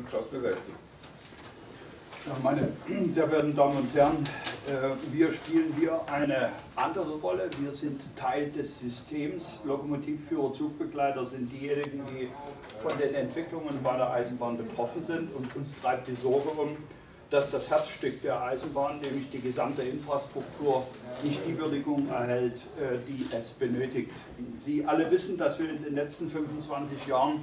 Klaus Besetzky. Ja, meine sehr verehrten Damen und Herren, wir spielen hier eine andere Rolle. Wir sind Teil des Systems. Lokomotivführer, Zugbegleiter sind diejenigen, die von den Entwicklungen bei der Eisenbahn betroffen sind. Und uns treibt die Sorge um, dass das Herzstück der Eisenbahn, nämlich die gesamte Infrastruktur, nicht die Würdigung erhält, die es benötigt. Sie alle wissen, dass wir in den letzten 25 Jahren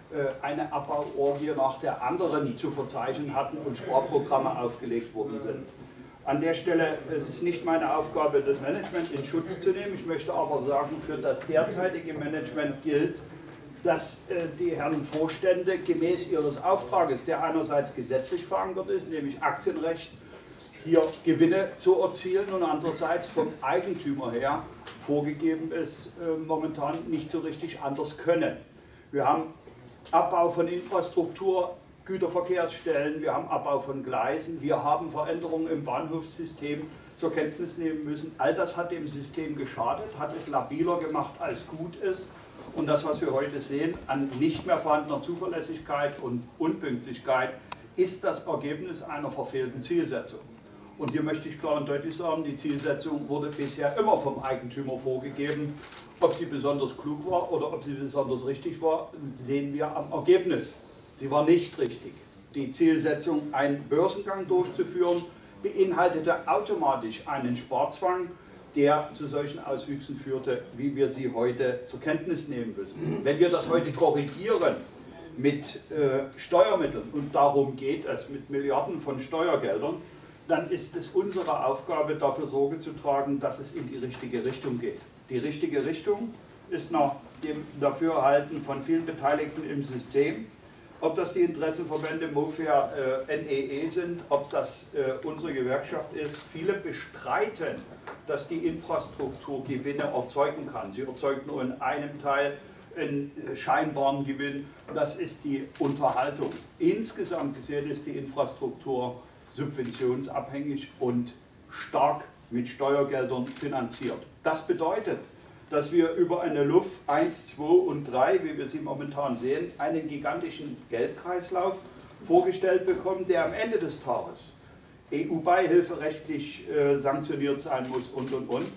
eine Abbauorgie nach der anderen zu verzeichnen hatten und Sparprogramme aufgelegt worden sind. An der Stelle ist es nicht meine Aufgabe, das Management in Schutz zu nehmen. Ich möchte aber sagen, für das derzeitige Management gilt, dass die Herren Vorstände gemäß ihres Auftrages, der einerseits gesetzlich verankert ist, nämlich Aktienrecht, hier Gewinne zu erzielen und andererseits vom Eigentümer her vorgegeben ist, momentan nicht so richtig anders können. Wir haben Abbau von Infrastruktur, Güterverkehrsstellen, wir haben Abbau von Gleisen, wir haben Veränderungen im Bahnhofssystem zur Kenntnis nehmen müssen. All das hat dem System geschadet, hat es labiler gemacht, als gut ist. Und das, was wir heute sehen, an nicht mehr vorhandener Zuverlässigkeit und Unpünktlichkeit, ist das Ergebnis einer verfehlten Zielsetzung. Und hier möchte ich klar und deutlich sagen, die Zielsetzung wurde bisher immer vom Eigentümer vorgegeben. Ob sie besonders klug war oder ob sie besonders richtig war, sehen wir am Ergebnis. Sie war nicht richtig. Die Zielsetzung, einen Börsengang durchzuführen, beinhaltete automatisch einen Sparzwang, der zu solchen Auswüchsen führte, wie wir sie heute zur Kenntnis nehmen müssen. Wenn wir das heute korrigieren mit Steuermitteln, und darum geht es, mit Milliarden von Steuergeldern, dann ist es unsere Aufgabe, dafür Sorge zu tragen, dass es in die richtige Richtung geht. Die richtige Richtung ist nach dem Dafürhalten von vielen Beteiligten im System, ob das die Interessenverbände MoFair, NEE sind, ob das unsere Gewerkschaft ist. Viele bestreiten, dass die Infrastruktur Gewinne erzeugen kann. Sie erzeugt nur in einem Teil einen scheinbaren Gewinn, das ist die Unterhaltung. Insgesamt gesehen ist die Infrastruktur subventionsabhängig und stark mit Steuergeldern finanziert. Das bedeutet, dass wir über eine LUF 1, 2 und 3, wie wir sie momentan sehen, einen gigantischen Geldkreislauf vorgestellt bekommen, der am Ende des Tages EU-beihilferechtlich sanktioniert sein muss und.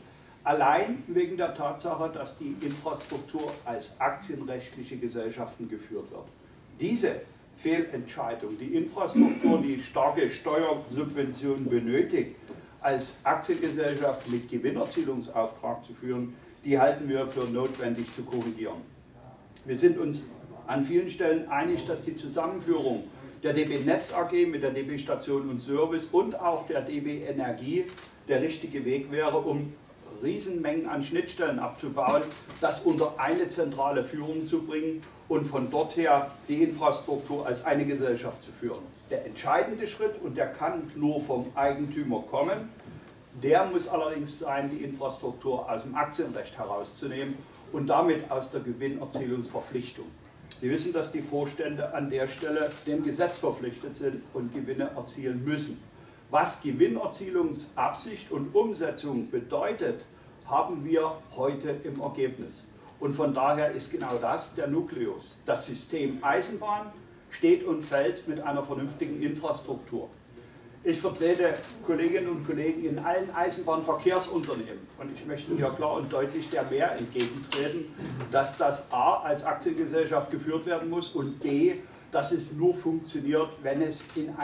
Allein wegen der Tatsache, dass die Infrastruktur als aktienrechtliche Gesellschaften geführt wird. Diese Fehlentscheidung, die Infrastruktur, die starke Steuersubventionen benötigt, als Aktiengesellschaft mit Gewinnerzielungsauftrag zu führen, die halten wir für notwendig zu korrigieren. Wir sind uns an vielen Stellen einig, dass die Zusammenführung der DB Netz AG mit der DB Station und Service und auch der DB Energie der richtige Weg wäre, um Riesenmengen an Schnittstellen abzubauen, das unter eine zentrale Führung zu bringen und von dort her die Infrastruktur als eine Gesellschaft zu führen. Der entscheidende Schritt, und der kann nur vom Eigentümer kommen, der muss allerdings sein, die Infrastruktur aus dem Aktienrecht herauszunehmen und damit aus der Gewinnerzielungsverpflichtung. Sie wissen, dass die Vorstände an der Stelle dem Gesetz verpflichtet sind und Gewinne erzielen müssen. Was Gewinnerzielungsabsicht und Umsetzung bedeutet, haben wir heute im Ergebnis. Und von daher ist genau das der Nukleus. Das System Eisenbahn steht und fällt mit einer vernünftigen Infrastruktur. Ich vertrete Kolleginnen und Kollegen in allen Eisenbahnverkehrsunternehmen und ich möchte hier klar und deutlich der Mehr entgegentreten, dass das A als Aktiengesellschaft geführt werden muss und B, dass es nur funktioniert, wenn es in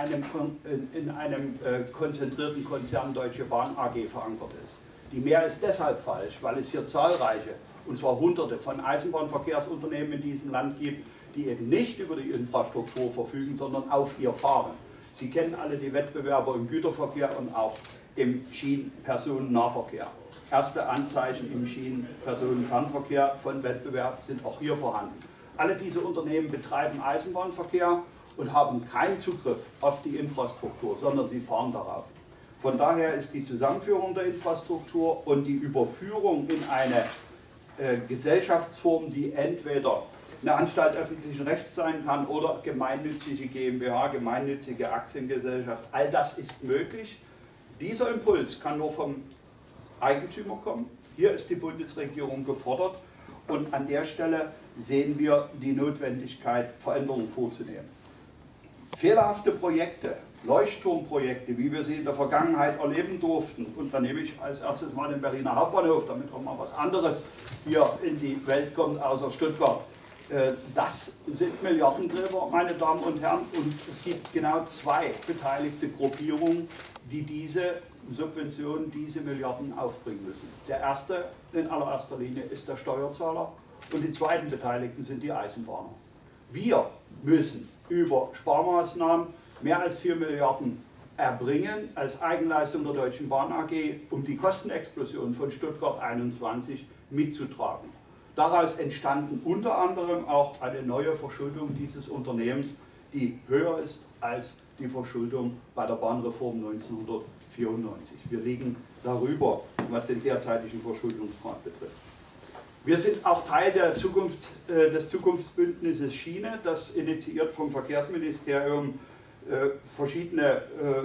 einem konzentrierten Konzern Deutsche Bahn AG verankert ist. Die Mehr ist deshalb falsch, weil es hier zahlreiche, und zwar Hunderte von Eisenbahnverkehrsunternehmen in diesem Land gibt, die eben nicht über die Infrastruktur verfügen, sondern auf ihr fahren. Sie kennen alle die Wettbewerber im Güterverkehr und auch im Schienenpersonennahverkehr. Erste Anzeichen im Schienenpersonenfernverkehr von Wettbewerb sind auch hier vorhanden. Alle diese Unternehmen betreiben Eisenbahnverkehr und haben keinen Zugriff auf die Infrastruktur, sondern sie fahren darauf. Von daher ist die Zusammenführung der Infrastruktur und die Überführung in eine Gesellschaftsform, die entweder eine Anstalt öffentlichen Rechts sein kann oder gemeinnützige GmbH, gemeinnützige Aktiengesellschaft, all das ist möglich. Dieser Impuls kann nur vom Eigentümer kommen. Hier ist die Bundesregierung gefordert und an der Stelle sehen wir die Notwendigkeit, Veränderungen vorzunehmen. Fehlerhafte Projekte, Leuchtturmprojekte, wie wir sie in der Vergangenheit erleben durften, und dann nehme ich als erstes mal den Berliner Hauptbahnhof, damit auch mal was anderes hier in die Welt kommt, außer Stuttgart. Das sind Milliardengräber, meine Damen und Herren, und es gibt genau zwei beteiligte Gruppierungen, die diese Subventionen, diese Milliarden aufbringen müssen. Der erste in allererster Linie ist der Steuerzahler und die zweiten Beteiligten sind die Eisenbahner. Wir müssen über Sparmaßnahmen mehr als 4 Milliarden erbringen als Eigenleistung der Deutschen Bahn AG, um die Kostenexplosion von Stuttgart 21 mitzutragen. Daraus entstanden unter anderem auch eine neue Verschuldung dieses Unternehmens, die höher ist als die Verschuldung bei der Bahnreform 1994. Wir liegen darüber, was den derzeitigen Verschuldungsgrad betrifft. Wir sind auch Teil der des Zukunftsbündnisses Schiene, das initiiert vom Verkehrsministerium verschiedene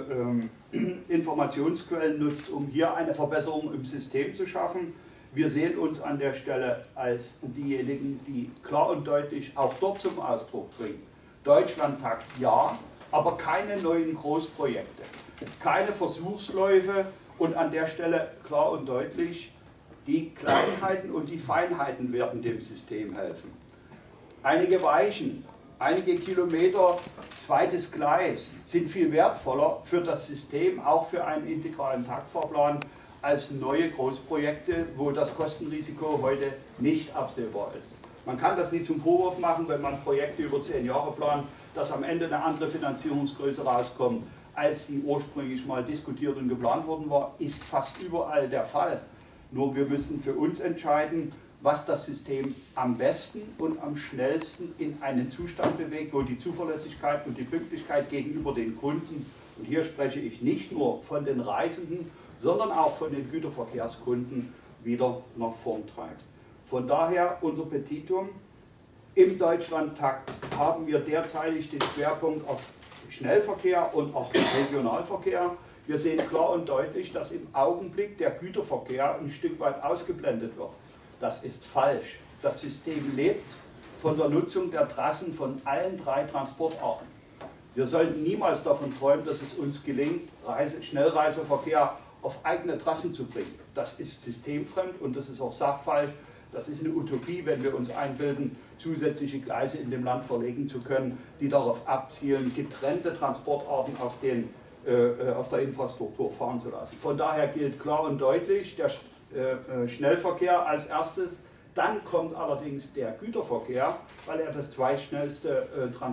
Informationsquellen nutzt, um hier eine Verbesserung im System zu schaffen. Wir sehen uns an der Stelle als diejenigen, die klar und deutlich auch dort zum Ausdruck bringen: Deutschlandtakt ja, aber keine neuen Großprojekte, keine Versuchsläufe, und an der Stelle klar und deutlich: die Kleinheiten und die Feinheiten werden dem System helfen. Einige Weichen, einige Kilometer zweites Gleis sind viel wertvoller für das System, auch für einen integralen Taktfahrplan, als neue Großprojekte, wo das Kostenrisiko heute nicht absehbar ist. Man kann das nicht zum Vorwurf machen, wenn man Projekte über 10 Jahre plant, dass am Ende eine andere Finanzierungsgröße rauskommt, als sie ursprünglich mal diskutiert und geplant worden war, ist fast überall der Fall. Nur wir müssen für uns entscheiden, was das System am besten und am schnellsten in einen Zustand bewegt, wo die Zuverlässigkeit und die Pünktlichkeit gegenüber den Kunden, und hier spreche ich nicht nur von den Reisenden, sondern auch von den Güterverkehrskunden, wieder nach vorn treibt. Von daher unser Petitum: Im Deutschlandtakt haben wir derzeitig den Schwerpunkt auf Schnellverkehr und auch Regionalverkehr. Wir sehen klar und deutlich, dass im Augenblick der Güterverkehr ein Stück weit ausgeblendet wird. Das ist falsch. Das System lebt von der Nutzung der Trassen von allen 3 Transportarten. Wir sollten niemals davon träumen, dass es uns gelingt, Schnellreiseverkehr auf eigene Trassen zu bringen. Das ist systemfremd und das ist auch sachfalsch. Das ist eine Utopie, wenn wir uns einbilden, zusätzliche Gleise in dem Land verlegen zu können, die darauf abzielen, getrennte Transportarten auf der Infrastruktur fahren zu lassen. Von daher gilt klar und deutlich der Schnellverkehr als erstes, dann kommt allerdings der Güterverkehr, weil er das zweitschnellste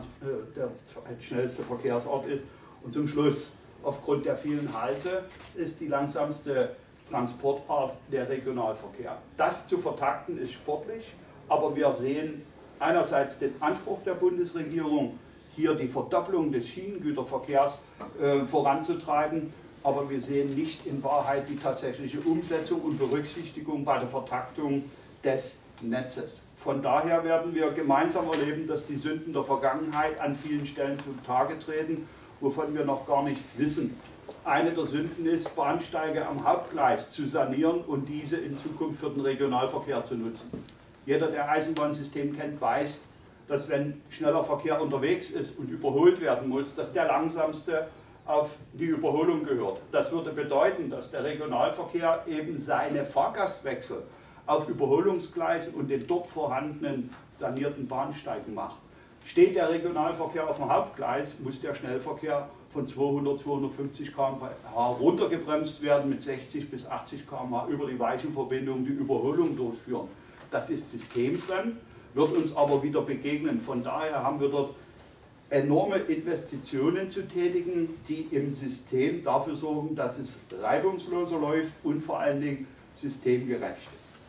Verkehrsort ist, und zum Schluss, aufgrund der vielen Halte, ist die langsamste Transportart der Regionalverkehr. Das zu vertakten ist sportlich, aber wir sehen einerseits den Anspruch der Bundesregierung, hier die Verdopplung des Schienengüterverkehrs voranzutreiben, aber wir sehen nicht in Wahrheit die tatsächliche Umsetzung und Berücksichtigung bei der Vertaktung des Netzes. Von daher werden wir gemeinsam erleben, dass die Sünden der Vergangenheit an vielen Stellen zutage treten, wovon wir noch gar nichts wissen. Eine der Sünden ist, Bahnsteige am Hauptgleis zu sanieren und diese in Zukunft für den Regionalverkehr zu nutzen. Jeder, der Eisenbahnsystem kennt, weiß, dass wenn schneller Verkehr unterwegs ist und überholt werden muss, dass der langsamste auf die Überholung gehört. Das würde bedeuten, dass der Regionalverkehr eben seine Fahrgastwechsel auf Überholungsgleisen und den dort vorhandenen sanierten Bahnsteigen macht. Steht der Regionalverkehr auf dem Hauptgleis, muss der Schnellverkehr von 200, 250 km/h runtergebremst werden, mit 60 bis 80 km/h über die Weichenverbindung die Überholung durchführen. Das ist systemfremd, wird uns aber wieder begegnen. Von daher haben wir dort enorme Investitionen zu tätigen, die im System dafür sorgen, dass es reibungsloser läuft und vor allen Dingen systemgerecht.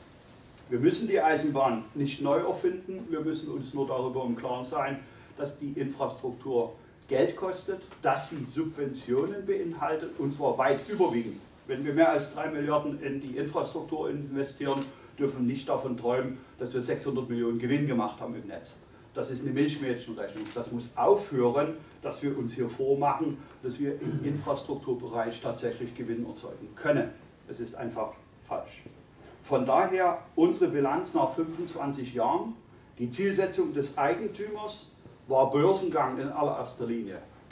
Wir müssen die Eisenbahn nicht neu erfinden, wir müssen uns nur darüber im Klaren sein, dass die Infrastruktur Geld kostet, dass sie Subventionen beinhaltet, und zwar weit überwiegend. Wenn wir mehr als 3 Milliarden in die Infrastruktur investieren, dürfen wir nicht davon träumen, dass wir 600 Millionen Gewinn gemacht haben im Netz. Das ist eine Milchmädchenrechnung. Das muss aufhören, dass wir uns hier vormachen, dass wir im Infrastrukturbereich tatsächlich Gewinn erzeugen können. Es ist einfach falsch. Von daher unsere Bilanz nach 25 Jahren. Die Zielsetzung des Eigentümers war Börsengang in allererster Linie.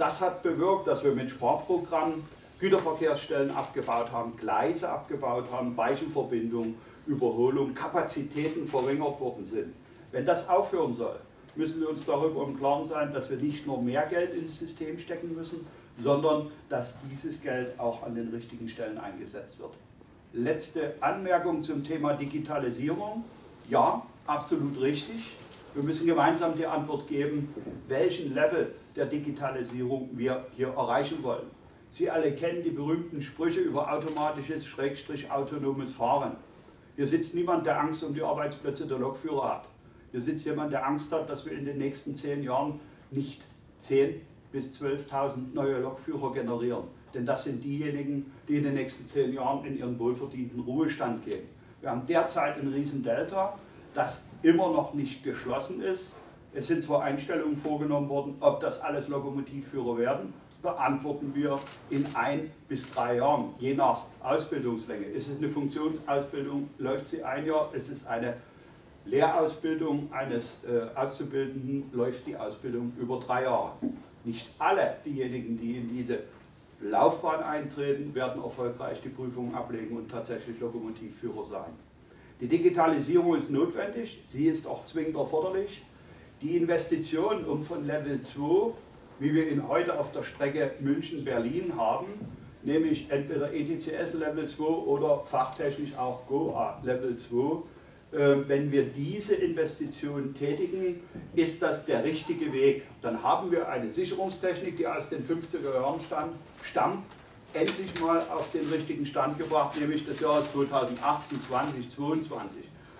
Das hat bewirkt, dass wir mit Sparprogrammen Güterverkehrsstellen abgebaut haben, Gleise abgebaut haben, Weichenverbindungen, Überholung, Kapazitäten verringert worden sind. Wenn das aufhören soll, müssen wir uns darüber im Klaren sein, dass wir nicht nur mehr Geld ins System stecken müssen, sondern dass dieses Geld auch an den richtigen Stellen eingesetzt wird. Letzte Anmerkung zum Thema Digitalisierung. Ja, absolut richtig. Wir müssen gemeinsam die Antwort geben, welchen Level der Digitalisierung wir hier erreichen wollen. Sie alle kennen die berühmten Sprüche über automatisches, autonomes Fahren. Hier sitzt niemand, der Angst um die Arbeitsplätze der Lokführer hat. Hier sitzt jemand, der Angst hat, dass wir in den nächsten 10 Jahren nicht 10.000 bis 12.000 neue Lokführer generieren. Denn das sind diejenigen, die in den nächsten 10 Jahren in ihren wohlverdienten Ruhestand gehen. Wir haben derzeit ein Riesendelta, das immer noch nicht geschlossen ist. Es sind zwar Einstellungen vorgenommen worden, ob das alles Lokomotivführer werden, beantworten wir in 1 bis 3 Jahren, je nach Ausbildungslänge. Ist es eine Funktionsausbildung, läuft sie 1 Jahr, ist es eine Lehrausbildung eines Auszubildenden, läuft die Ausbildung über 3 Jahre. Nicht alle diejenigen, die in diese Laufbahn eintreten, werden erfolgreich die Prüfungen ablegen und tatsächlich Lokomotivführer sein. Die Digitalisierung ist notwendig, sie ist auch zwingend erforderlich. Die Investition, um von Level 2, wie wir ihn heute auf der Strecke München-Berlin haben, nämlich entweder ETCS Level 2 oder fachtechnisch auch GOA Level 2, wenn wir diese Investitionen tätigen, ist das der richtige Weg. Dann haben wir eine Sicherungstechnik, die aus den 50er Jahren stammt, endlich mal auf den richtigen Stand gebracht, nämlich des Jahres 2018, 20, 22,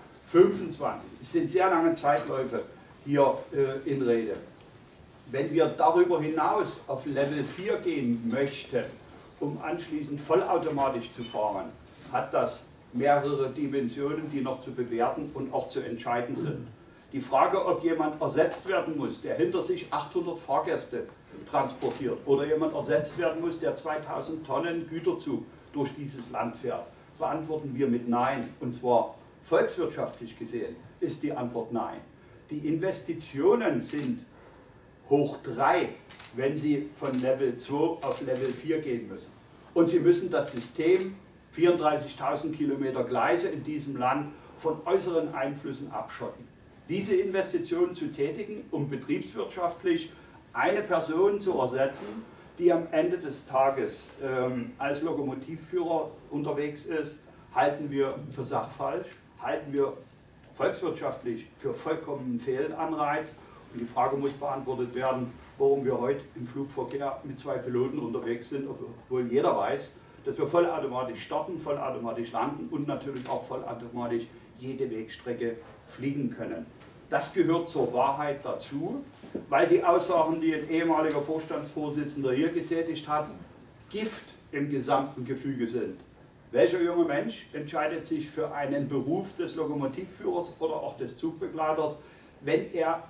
25. Es sind sehr lange Zeitläufe hier in Rede. Wenn wir darüber hinaus auf Level 4 gehen möchten, um anschließend vollautomatisch zu fahren, hat das mehrere Dimensionen, die noch zu bewerten und auch zu entscheiden sind. Die Frage, ob jemand ersetzt werden muss, der hinter sich 800 Fahrgäste transportiert, oder jemand ersetzt werden muss, der 2000 Tonnen Güterzug durch dieses Land fährt, beantworten wir mit Nein. Und zwar volkswirtschaftlich gesehen ist die Antwort Nein. Die Investitionen sind hoch 3, wenn Sie von Level 2 auf Level 4 gehen müssen. Und Sie müssen das System 34.000 Kilometer Gleise in diesem Land von äußeren Einflüssen abschotten. Diese Investitionen zu tätigen, um betriebswirtschaftlich eine Person zu ersetzen, die am Ende des Tages als Lokomotivführer unterwegs ist, halten wir für sachfalsch, halten wir volkswirtschaftlich für vollkommenen Fehlanreiz. Und die Frage muss beantwortet werden, warum wir heute im Flugverkehr mit 2 Piloten unterwegs sind, obwohl jeder weiß, dass wir vollautomatisch starten, vollautomatisch landen und natürlich auch vollautomatisch jede Wegstrecke fliegen können. Das gehört zur Wahrheit dazu, weil die Aussagen, die ein ehemaliger Vorstandsvorsitzender hier getätigt hat, Gift im gesamten Gefüge sind. Welcher junge Mensch entscheidet sich für einen Beruf des Lokomotivführers oder auch des Zugbegleiters, wenn er,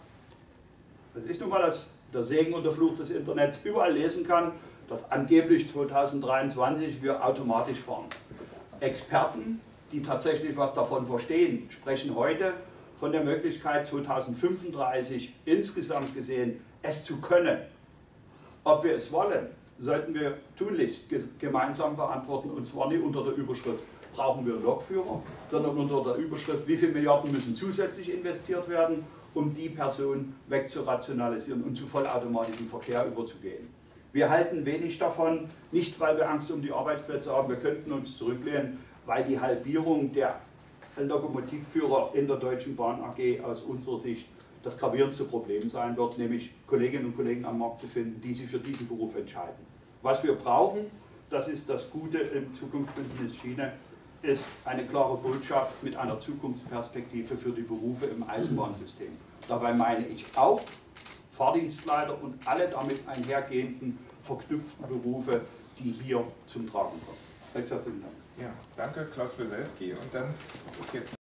das ist nun mal der Segen und der Fluch des Internets, überall lesen kann, dass angeblich 2023 wir automatisch fahren. Experten, die tatsächlich was davon verstehen, sprechen heute von der Möglichkeit 2035 insgesamt gesehen es zu können. Ob wir es wollen, sollten wir tunlichst gemeinsam beantworten, und zwar nicht unter der Überschrift brauchen wir Lokführer, sondern unter der Überschrift wie viele Milliarden müssen zusätzlich investiert werden, um die Person wegzurationalisieren und zu vollautomatischem Verkehr überzugehen. Wir halten wenig davon, nicht weil wir Angst um die Arbeitsplätze haben, wir könnten uns zurücklehnen, weil die Halbierung der Lokomotivführer in der Deutschen Bahn AG aus unserer Sicht das gravierendste Problem sein wird, nämlich Kolleginnen und Kollegen am Markt zu finden, die sich für diesen Beruf entscheiden. Was wir brauchen, das ist das Gute im Zukunftsbündnis Schiene, ist eine klare Botschaft mit einer Zukunftsperspektive für die Berufe im Eisenbahnsystem. Dabei meine ich auch Fahrdienstleiter und alle damit einhergehenden verknüpften Berufe, die hier zum Tragen kommen. Recht herzlichen Dank. Ja, danke Klaus Wieselski, und dann ist jetzt